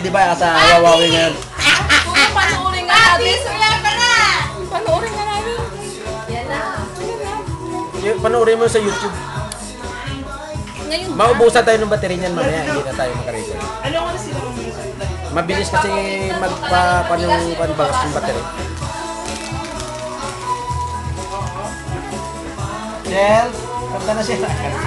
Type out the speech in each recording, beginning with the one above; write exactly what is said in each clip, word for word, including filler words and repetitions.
di ba? Sa Wawawi ngayon. Panoorin nga natin. Panoorin nga natin. Yan na. Panoorin mo sa YouTube. Maubusan tayo ng battery niyan mamaya. Hindi na tayo makarecord. Ano ko na sila mga Mabilis kasi magpa yung panbagas ng battery. Jel, kanta na siya.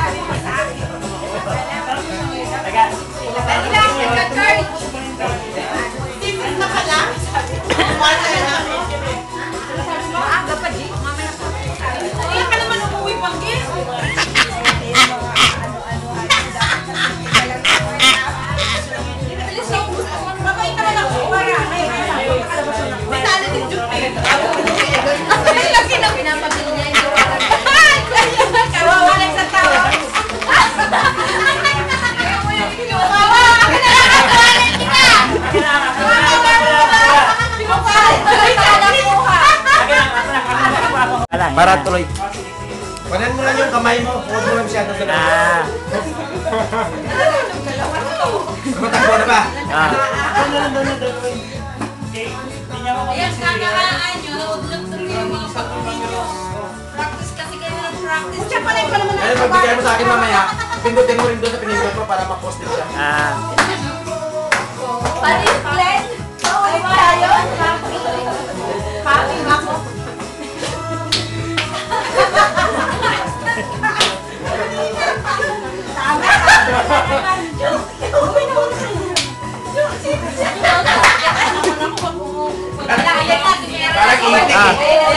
Na pala. Maaga pa, G. Mamaya pa. Kaya ka naman umuwi pang G. Babay ka naman ako. May tali din dyan. Ay, laki na pinapabili niya yung tawagan. Kawawa lang sa tawa. Para tuloy. Panan mo lang yung kamay mo. Huwag mo lang masyado sa ah. Matakbo na ba? Ah. Ayan, kakakaan nyo. Naudlog-tog yung mga pag-video. Practice kasi kayo ng practice. Kaya pala yung pala Ayun, magbigay mo sa akin mamaya. Pindutin mo rin doon sa pinindot mo para ma-post din siya. Ah. Paris Glenn? Ay, tayo? Papi ako. Tama! Parang itik eh.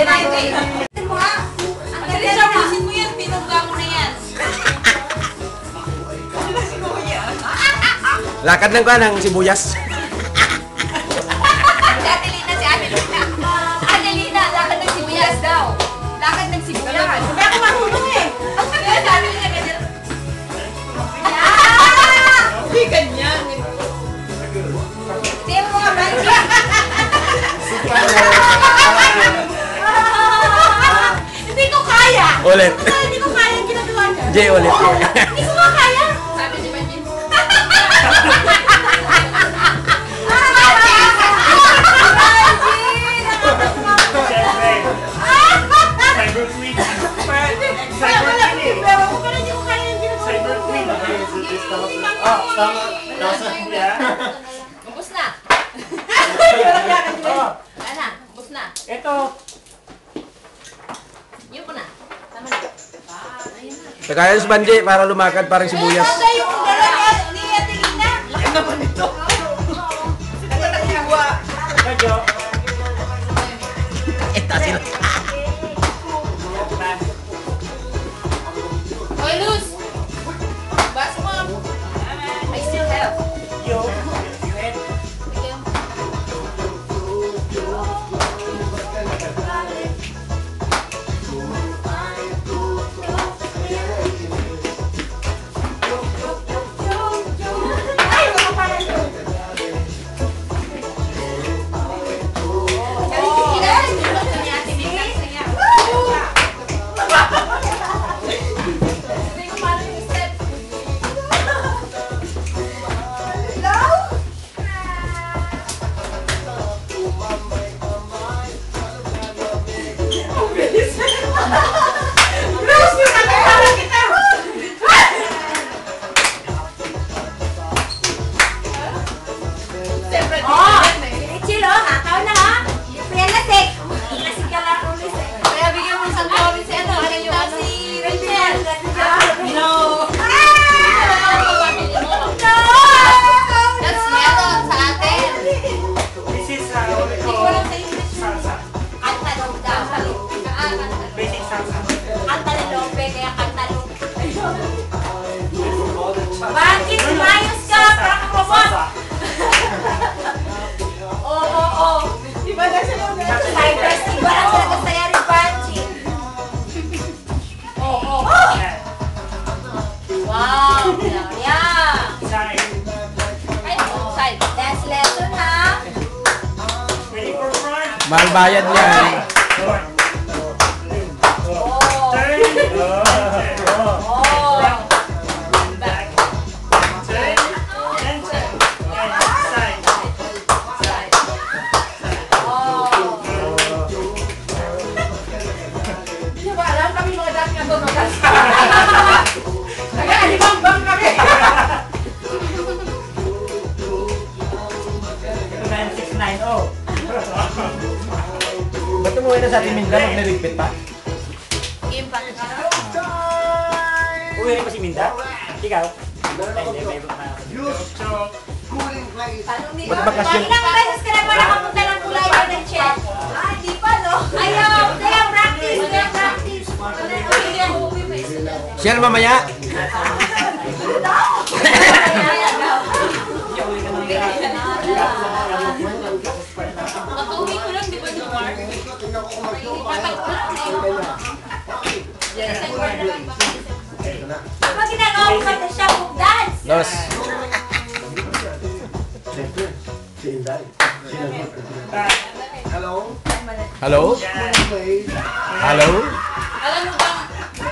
Ang galing siya, pisin mo yan, pinugga mo na yan. Lakad lang ka ng sibuyas. Adelina si Adelina. Adelina, lakad ng sibuyas daw. Lakad ng sibuyas. Sabi ako marunong eh. Kaya sabi niya ganyan. Hindi ganyan. Hindi mo mga bansi. Hindi ko kaya. Ulit. Hindi ko kaya ang ginagawa niya. Jay, ulit. Hindi ko nga kaya. Sabi ni Banjin. Cyber Queen. Ah, tama. Ubus na. Ano? Ubus na. Ito. Yun po na. Tama na. Kaya yung Banji para lumakad parang sibuyas. Ano yung dalawa ni Adelina? Laki naman ito. Medyo. Ito sila. Oy, Luz! Bas mo. I still have. Yo. Bakit umayos ka? Parang robot! Oo, oo, oo. Di ba na sila ulit? Cypress, di ba lang sila kasaya rin Banji? Oo, oo. Wow! Yeah! Side. Ay, side. Dance lesson, ha? Ready for front? Mahal bayad yan. Turn. Oh! Turn. Oh! Back. Turn. And turn. And side. Minda magniligpit pa. Game pa. Uwi rin pa si Minda? Ikaw? Ba't bakasyon? Ilang beses ka na pa nakapunta ng Bulacan ng Chef? Ah, di pa, no? Ayaw! Kaya practice! Kaya practice! Share mamaya. Matuwi ko lang, di ba ni Mark? Patag ko lang eh. Pag ginagawa ko pa siya kung dance! Los. Hello? Hello? Hello? Alam mo bang...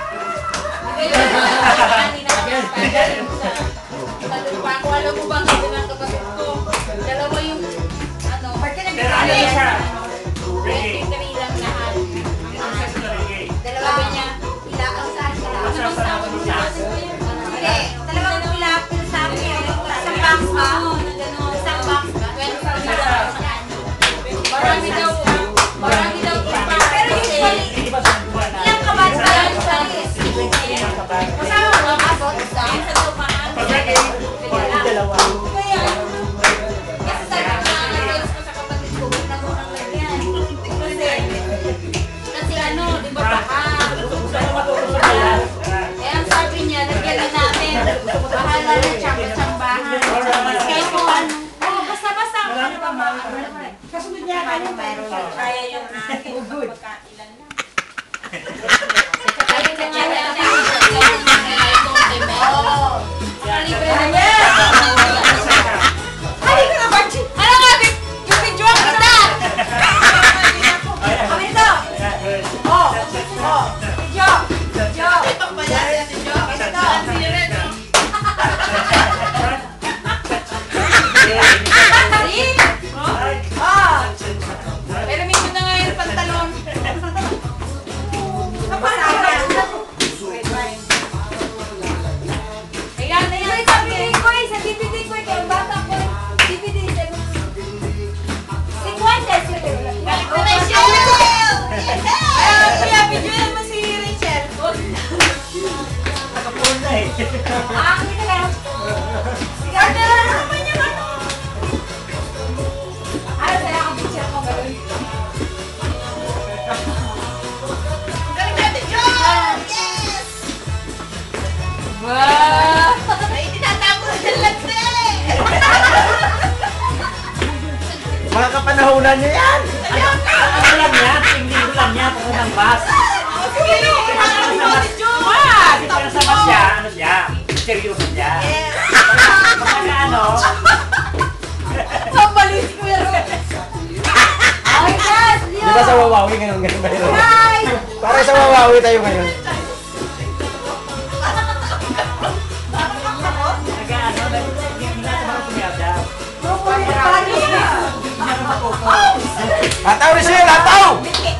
Alam mo bang ito ng kapatid ko? Dalawa yung... Ano? Pero ano na siya? twenty-three lang lahat. Dalawa niya. Ilaan saan ka lang. Ano sa akin siya? Hindi. Dalawang pilapil sa akin. Isang box ba? Isang box ba? Marami daw. Marami daw. Pero usually, ilang kabat ba yan sa list? Kasama mo ang abot sa sa tumahan. Dalawa. Kaya, kasi sabi ko nga, nag-ayos ko sa kapatid ko, huwag na mo nang lagyan. Kasi, kasi ano, di ba baka? Eh, ang sabi niya, lagyan na namin. Bahala na tsamba-tsambahan. Kaya po, ano, oh, basta-basta. Kasunod niya ka niya, mayroon. Kaya yung akin, pagkailan lang. Sabi niya nga niya, oo. Libre na niya! Ay, ka na ba? Ano nga, yung video ang ganda! Kami nito! Oh! Oh! Video! Video! Video! Ito! Oh! Pero medyo na nga yung pantalon. Kapasama! Ayan, ayan, sa D V D ko eh, sa D V D ko eh, kaya bata ko eh, D V D, si Juanes, galit na Rachel! Ay, kaya video naman si Rachel. Nakapunta eh. Ah, kita lang. Si Gardner, ano naman yung ano? Ano, saya ang picture ko gano'n. Galing natin, John! Yes! Wow! Ay, tinatago na dyan lang eh! Mga kapanahunan niya yan. Ano lang niya? Tingin ko lang niya kung ng bus. Sino? Ano mo si John? Kasi para sa bus siya, ano siya? Seryoso siya. Mga ano? Sambalis ko yan! Ay, yes! Di ba sa Wawawi ganun ganun ba yun? Hi! Para sa Wawawi tayo ngayon. Naga ano? Hindi na naman kumiyada. Ataw, Rachel! Ataw!